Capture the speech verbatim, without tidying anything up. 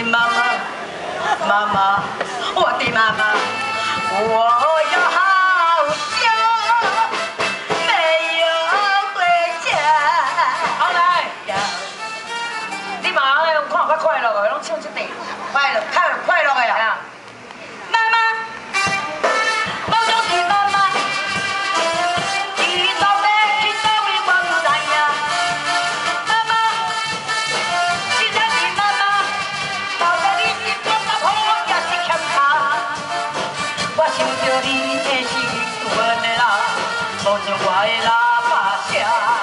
妈妈，妈妈，我的妈妈，我有好久没有回家。 好来，你妈咧，看较快乐个，拢唱这地， 快乐，快乐，快乐个呀！ 啊， 妈妈，我就是妈妈，你到底去哪位我不知呀？妈妈，亲爱的妈妈，到底你是欠我还是欠他？我想着你这是阮的啦，无像我的喇叭声。